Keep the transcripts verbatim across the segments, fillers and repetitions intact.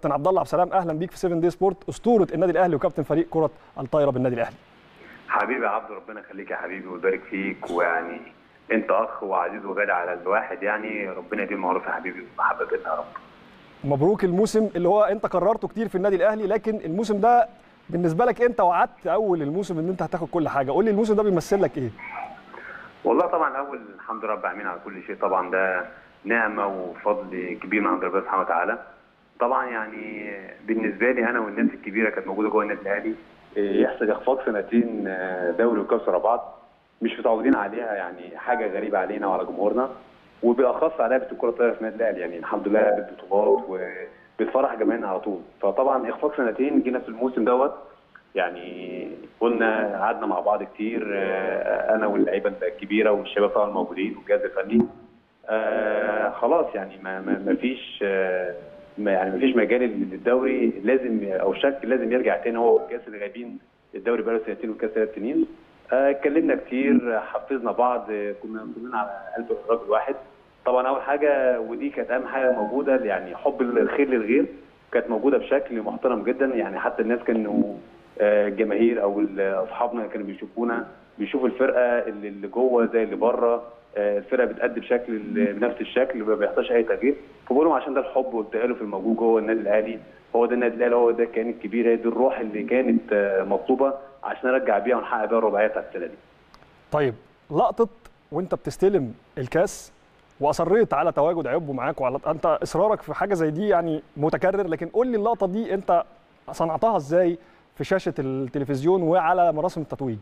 كابتن عبد الله عبد السلام، اهلا بيك في سبعة دي سبورت، اسطوره النادي الاهلي وكابتن فريق كره الطايره بالنادي الاهلي. حبيبي يا عبد، ربنا يخليك يا حبيبي ويبارك فيك، ويعني انت اخ وعزيز وغالي على الواحد، يعني ربنا يديم معروف يا حبيبي ومحبه بينا يا رب. مبروك الموسم اللي هو انت قررته كتير في النادي الاهلي، لكن الموسم ده بالنسبه لك انت وعدت اول الموسم ان انت هتاخد كل حاجه، قول لي الموسم ده بيمثل لك ايه؟ والله طبعا اول الحمد لله رب العالمين على كل شيء، طبعا ده نعمه وفضل كبير من عند ربنا سبحانه وتعالى. طبعا يعني بالنسبه لي انا والناس الكبيره كانت موجوده جوه النادي الاهلي، يحصل اخفاق سنتين دوري وكاس ورا بعض مش متعودين عليها، يعني حاجه غريبه علينا وعلى جمهورنا، وبالاخص على لعبه الكره الطايره في النادي الاهلي. يعني الحمد لله لعبه بطولات وبتفرح جماهيرنا على طول. فطبعا اخفاق سنتين جينا في الموسم دوت، يعني قلنا قعدنا مع بعض كتير انا واللعيبه الكبيره والشباب طبعا الموجودين والجهاز الفني. آه خلاص يعني ما ما فيش آه يعني ما فيش مجال للدوري، لازم او شك لازم يرجع تاني هو والكاس اللي غايبين الدوري بقاله سنتين والكاس ثلاث سنين. اتكلمنا آه كتير، حفزنا بعض، كنا كلنا على قلب رجل واحد. طبعا اول حاجه ودي كانت اهم حاجه موجوده، يعني حب الخير للغير كانت موجوده بشكل محترم جدا. يعني حتى الناس كانوا الجماهير او اصحابنا كانوا بيشوفونا بيشوفوا الفرقه اللي جوه زي اللي بره، الفرقه بتأدي بشكل بنفس الشكل ما بيحصلش اي تغيير. فبقول لهم عشان ده الحب والتآلف الموجود جوه النادي الاهلي، هو ده النادي الاهلي، هو ده الكيان الكبير، هي دي الروح اللي كانت مطلوبه عشان نرجع بيها ونحقق بيها الرباعيه بتاعت السنه دي. طيب لقطه وانت بتستلم الكاس واصريت على تواجد عيوبه معاك، وعلى انت اصرارك في حاجه زي دي يعني متكرر، لكن قول لي اللقطه دي انت صنعتها ازاي في شاشه التلفزيون وعلى مراسم التتويج؟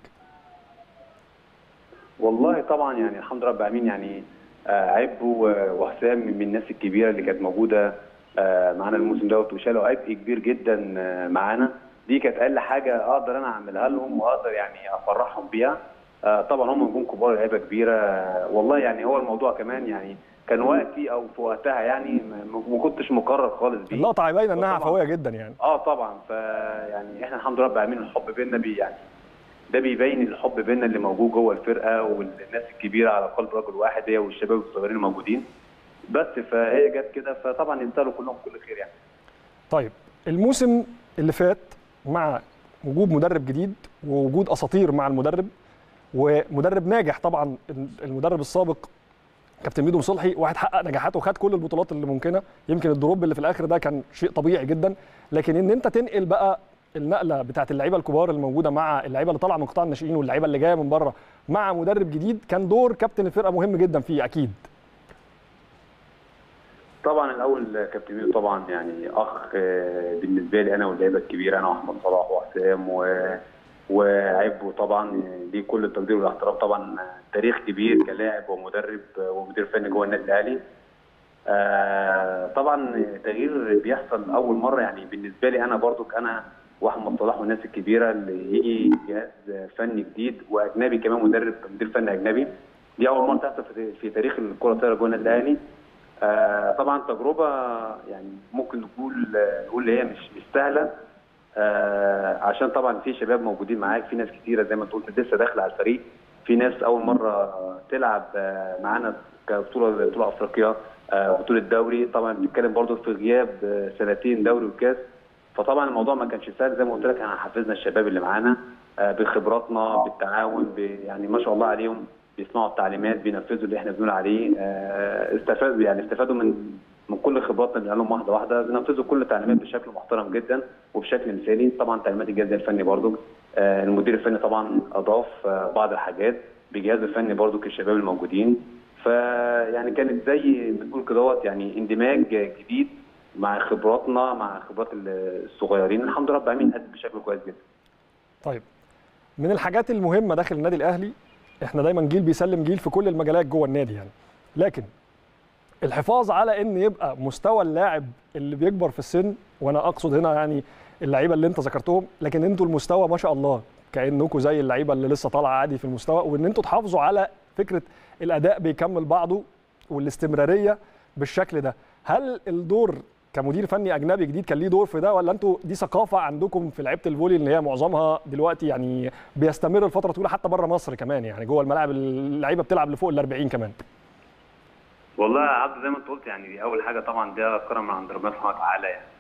والله طبعا يعني الحمد لله رب العالمين، يعني عبو وحسام من الناس الكبيره اللي كانت موجوده معانا الموسم دوت وشالوا عبء كبير جدا معانا. دي كانت اقل حاجه اقدر انا اعملها لهم واقدر يعني افرحهم بيها. طبعا هم نجوم كبار، لعيبه كبيره والله. يعني هو الموضوع كمان يعني كان وقتي او في وقتها، يعني ما كنتش مقرر خالص بيه. اللقطه باينه انها عفويه جدا يعني. اه طبعا، فيعني احنا الحمد لله رب العالمين الحب بيننا بي يعني ده بيبين الحب بيننا اللي موجود جوه الفرقه، والناس الكبيره على قلب رجل واحد هي والشباب الصغيرين الموجودين. بس فهي جت كده، فطبعا ينتهوا كلهم كل خير يعني. طيب الموسم اللي فات مع وجود مدرب جديد ووجود اساطير مع المدرب ومدرب ناجح، طبعا المدرب السابق كابتن ميدو مصلحي واحد حقق نجاحات وخد كل البطولات اللي ممكنه، يمكن الدروب اللي في الاخر ده كان شيء طبيعي جدا، لكن ان انت تنقل بقى النقله بتاعت اللعيبه الكبار الموجوده مع اللعيبه اللي طالعه من قطاع الناشئين واللعيبه اللي جايه من بره مع مدرب جديد، كان دور كابتن الفرقه مهم جدا فيه اكيد. طبعا الاول كابتن ميدو طبعا يعني اخ بالنسبه لي انا واللعيبه الكبيره، انا واحمد صلاح وحسام و وعبو طبعا ليه كل التقدير والاحترام. طبعا تاريخ كبير كلاعب ومدرب ومدير فني جوه النادي الاهلي. آه طبعا تغيير بيحصل اول مره، يعني بالنسبه لي انا برضو انا واحمد صلاح والناس الكبيره اللي يجي جهاز فني جديد واجنبي كمان، مدرب مدير فني اجنبي، دي اول مره تحصل في تاريخ الكره الطايره جوه النادي الاهلي. آه طبعا تجربه يعني ممكن نقول نقول هي مش مش سهله، آه عشان طبعا في شباب موجودين معاك، في ناس كتيره زي ما انت قلت لسه داخله على الفريق، في ناس اول مره تلعب آه معانا كبطوله بطوله افريقيا، آه بطوله دوري. طبعا بنتكلم برضو في غياب آه سنتين دوري وكاس، فطبعا الموضوع ما كانش سهل. زي ما قلت لك احنا حفزنا الشباب اللي معانا آه بخبراتنا بالتعاون، يعني ما شاء الله عليهم بيسمعوا التعليمات بينفذوا اللي احنا بنقول عليه. آه استفادوا يعني استفادوا من من كل خبراتنا اللي لهم واحده واحده، بننفذوا كل التعليمات بشكل محترم جدا وبشكل مثالي. طبعا تعليمات الجهاز الفني برضو آه المدير الفني طبعا اضاف آه بعض الحاجات بجهاز الفني برضو كالشباب الموجودين. فيعني كانت زي بتقول كدهوت يعني اندماج جديد مع خبراتنا مع خبرات الصغيرين. الحمد لله رب العالمين ادى بشكل كويس جدا. طيب من الحاجات المهمه داخل النادي الاهلي، احنا دايما جيل بيسلم جيل في كل المجالات جوه النادي يعني، لكن الحفاظ على ان يبقى مستوى اللاعب اللي بيكبر في السن، وانا اقصد هنا يعني اللعيبه اللي انت ذكرتهم، لكن انتوا المستوى ما شاء الله كانكم زي اللعيبه اللي لسه طالعه عادي في المستوى، وان انتوا تحافظوا على فكره الاداء بيكمل بعضه والاستمراريه بالشكل ده. هل الدور كمدير فني اجنبي جديد كان ليه دور في ده، ولا انتوا دي ثقافه عندكم في لعيبه الفولي اللي هي معظمها دلوقتي يعني بيستمر لفتره طويله حتى بره مصر كمان، يعني جوه الملاعب اللعيبه بتلعب لفوق ال أربعين كمان؟ والله يا عبد زي ما انت قلت، يعني دي اول حاجه طبعا ده كرم من عند ربنا سبحانه وتعالى. يعني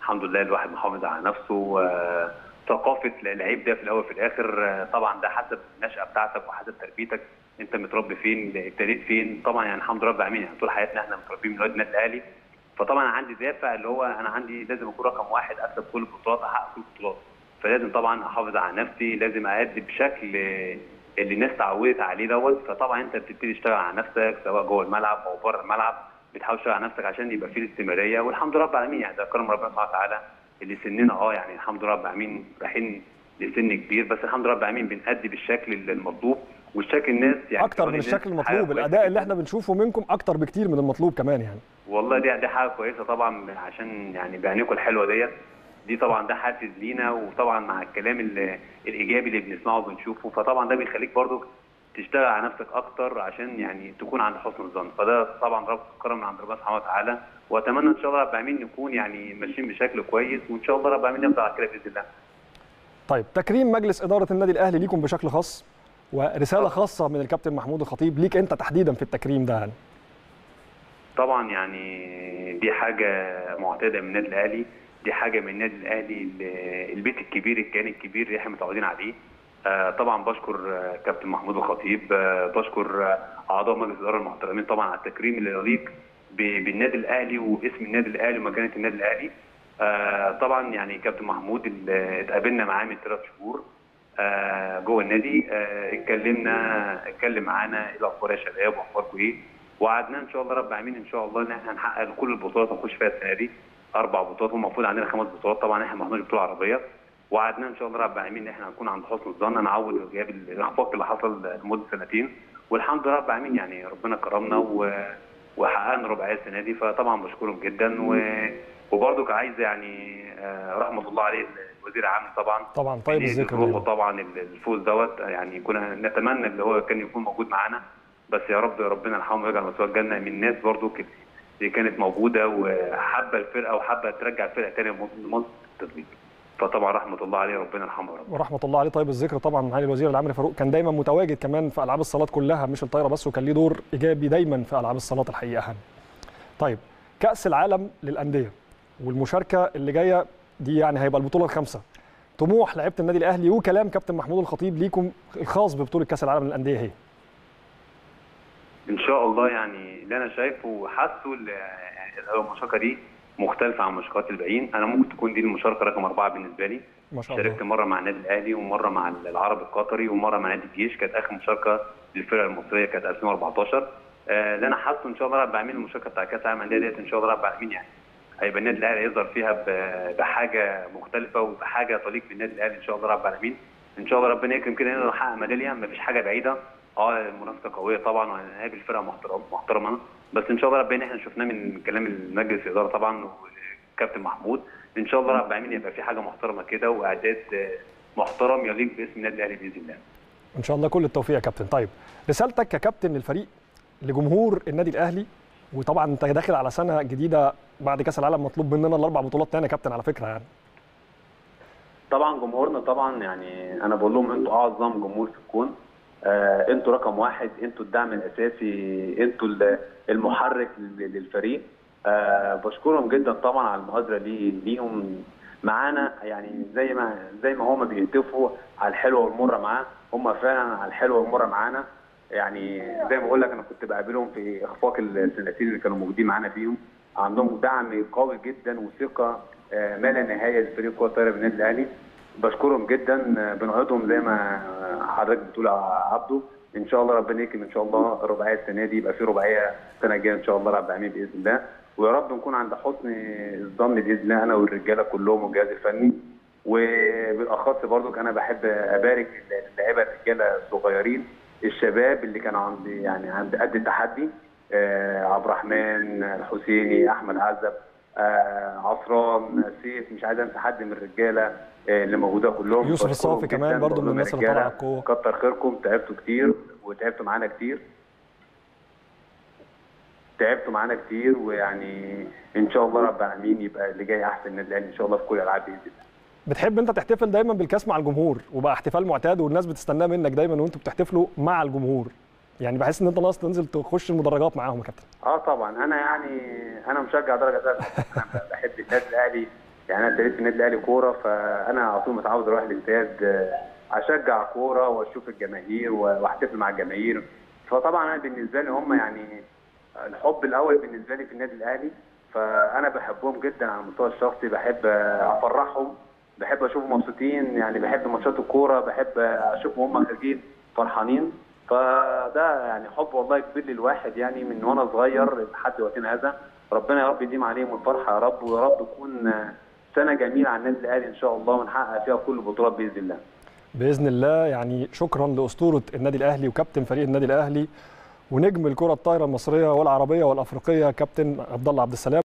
الحمد لله الواحد محافظ على نفسه. آه، ثقافه اللعيب ده في الاول وفي الاخر آه، طبعا ده حسب النشأه بتاعتك وحسب تربيتك، انت متربي فين، ابتديت فين. طبعا يعني الحمد لله رب العالمين، يعني طول حياتنا احنا متربيين من ولاد النادي الاهلي. فطبعا عندي دافع اللي هو انا عندي لازم اكون رقم واحد، اكسب كل البطولات، احقق كل البطولات. فلازم طبعا احافظ على نفسي، لازم اادي بشكل آه، اللي الناس اتعودت عليه دوت. فطبعا انت بتبتدي تشتغل على نفسك سواء جوه الملعب او بره الملعب، بتحاول تشتغل على نفسك عشان يبقى فيه الاستمراريه. والحمد لله رب العالمين يعني ده كرم ربنا سبحانه وتعالى اللي سننا اه يعني الحمد لله رب العالمين رايحين لسن كبير، بس الحمد لله رب العالمين بنأدي بالشكل المطلوب والشكل الناس يعني اكتر من الشكل المطلوب، الاداء اللي احنا بنشوفه منكم اكتر بكتير من المطلوب كمان يعني. والله دي دي حاجه كويسه طبعا، عشان يعني بعينيكم الحلوه ديت، دي طبعا ده حافز لينا. وطبعا مع الكلام الايجابي اللي بنسمعه وبنشوفه، فطبعا ده بيخليك برضو تشتغل على نفسك اكتر عشان يعني تكون عند حسن الظن. فده طبعا رب كرم من عند ربنا سبحانه وتعالى، واتمنى ان شاء الله رب العالمين نكون يعني ماشيين بشكل كويس، وان شاء الله رب العالمين نفضل على كده باذن الله. طيب تكريم مجلس اداره النادي الاهلي ليكم بشكل خاص، ورساله خاصه من الكابتن محمود الخطيب ليك انت تحديدا في التكريم ده يعني. طبعا يعني دي حاجه معتاده من النادي الاهلي، دي حاجه من النادي الاهلي، البيت الكبير، الكيان الكبير اللي احنا متعودين عليه. آه طبعا بشكر آه كابتن محمود الخطيب، آه بشكر آه اعضاء مجلس الاداره المحترمين طبعا على التكريم اللي يليق بالنادي الاهلي واسم النادي الاهلي ومكانه النادي الاهلي. آه طبعا يعني كابتن محمود اللي اتقابلنا معاه من ثلاث شهور آه جوه النادي، آه اتكلمنا اتكلم معانا ايه الاخبار يا شباب واخباركم ايه، وعدنا ان شاء الله رب العالمين ان شاء الله ان احنا هنحقق كل البطولات ونخش فيها السنه دي اربع بطولات، والمفروض عندنا خمس بطولات. طبعا احنا ما عندناش بطوله عربيه، وعدنا ان شاء الله رب العالمين ان احنا هنكون عند حسن الظن، نعوض غياب الاخفاق اللي حصل لمده سنتين. والحمد لله رب العالمين يعني ربنا كرمنا و... وحققنا رباعيه السنه دي. فطبعا بشكرهم جدا. و... وبرضك عايز يعني رحمه الله عليه الوزير العام طبعا طبعا طيب الذكر طبعا الفوز دوت يعني كنا نتمنى اللي هو كان يكون موجود معانا، بس يا رب ربنا يرحمه ويجعل مثواه الجنه. من الناس برضو اللي كانت موجوده وحابه الفرقه وحابه ترجع الفرقه ثاني لمنصه التدريب، فطبعا رحمه الله عليه ربنا يرحمه يا رب. ورحمه الله عليه طيب الذكر طبعا معالي الوزير العام فاروق، كان دايما متواجد كمان في العاب الصالات كلها مش الطايره بس، وكان ليه دور ايجابي دايما في العاب الصالات الحقيقه يعني. طيب كاس العالم للانديه والمشاركه اللي جايه دي يعني هيبقى البطوله الخامسه، طموح لعيبه النادي الاهلي وكلام كابتن محمود الخطيب ليكم الخاص ببطوله كاس العالم للانديه هي ان شاء الله يعني اللي انا شايفه وحاسه المشاركه دي مختلفه عن مشاركات الباقيين. انا ممكن تكون دي المشاركه رقم اربعه بالنسبه لي. ما شاء الله. شاركت مره مع النادي الاهلي ومره مع العربي القطري ومره مع نادي الجيش، كانت اخر مشاركه للفرقه المصريه كانت ألفين وأربعتاشر. آه اللي انا حاسه ان شاء الله رب العالمين المشاركه بتاع كاس العالم للانديه ديت ان شاء الله رب العالمين يعني هيبقى النادي الاهلي يظهر فيها بحاجه مختلفه وبحاجه تليق بالنادي الاهلي ان شاء الله رب العالمين. ان شاء الله ربنا يكرم كده اننا نحقق ميداليه، مفيش حاجه بعيده. اه المنافسه قويه طبعا وهنقابل فرقه محترمه محترمه، بس ان شاء الله ربنا احنا شفناه من كلام المجلس الاداره طبعا والكابتن محمود ان شاء الله رب العالمين يبقى في حاجه محترمه كده واعداد محترم يليق باسم النادي الاهلي باذن الله. ان شاء الله كل التوفيق يا كابتن. طيب رسالتك ككابتن للفريق لجمهور النادي الاهلي، وطبعا انت داخل على سنه جديده بعد كاس العالم مطلوب مننا الاربع بطولات تاني يا كابتن على فكره يعني. طبعا جمهورنا طبعا يعني انا بقول لهم انتوا اعظم جمهور في الكون، آه انتوا رقم واحد، انتوا الدعم الاساسي، انتوا المحرك للفريق. آه بشكرهم جدا طبعا على المبادره لي ليهم معانا، يعني زي ما زي ما هم بيهتفوا على الحلوه والمره معاه، هم فعلا على الحلوه والمره معانا. يعني زي ما بقول لك انا كنت بقابلهم في اخفاق السنتين اللي كانوا موجودين معانا فيهم، عندهم دعم قوي جدا وثقه آه ما لا نهايه لفريق كره الطايره بالنادي الاهلي. بشكرهم جدا، بنوعدهم زي ما حضرتك بتقول يا عبده ان شاء الله ربنا يكرم ان شاء الله الرباعيه السنه دي، يبقى في رباعيه السنه الجايه ان شاء الله رب العالمين باذن الله، ويا رب نكون عند حسن الظن باذن الله انا والرجاله كلهم والجهاز الفني. وبالاخص برضك انا بحب ابارك اللاعيبه الرجاله الصغيرين الشباب اللي كانوا عند يعني عند قد التحدي، آه عبد الرحمن الحسيني، احمد عزب، آه عصران، سيف، مش عايز انسى حد من الرجاله اللي موجوده كلهم. يوسف الصافي كمان برضو من الناس اللي طالعه القوه. كتر خيركم، تعبتوا كتير وتعبتوا معانا كتير تعبتوا معانا كتير ويعني ان شاء الله رب العالمين يبقى اللي جاي احسن النادي الاهلي ان شاء الله في كل الالعاب باذن الله. بتحب انت تحتفل دايما بالكاس مع الجمهور وبقى احتفال معتاد والناس بتستناه منك دايما وانتوا بتحتفلوا مع الجمهور، يعني بحس ان انت ناقص تنزل تخش المدرجات معاهم يا كابتن. اه طبعا انا يعني انا مشجع درجه ثالثه، انا بحب النادي الاهلي يعني انا ابتديت في النادي الاهلي كوره، فانا على طول متعود اروح الاستاد آه، اشجع كوره واشوف الجماهير واحتفل مع الجماهير. فطبعا انا بالنسبه لي هم يعني الحب الاول بالنسبه لي في النادي الاهلي، فانا بحبهم جدا على المستوى الشخصي، بحب افرحهم، بحب اشوفهم مبسوطين، يعني بحب ماتشات الكوره، بحب اشوفهم هم خارجين فرحانين. فده يعني حب والله كبير للواحد يعني من وانا صغير لحد وقتنا هذا. ربنا يا رب يديم عليهم الفرحه يا رب، ويا رب تكون سنه جميله على النادي الاهلي ان شاء الله، ونحقق فيها كل البطولات باذن الله. باذن الله. يعني شكرا لاسطوره النادي الاهلي وكابتن فريق النادي الاهلي ونجم الكره الطايره المصريه والعربيه والافريقيه كابتن عبد الله عبد السلام.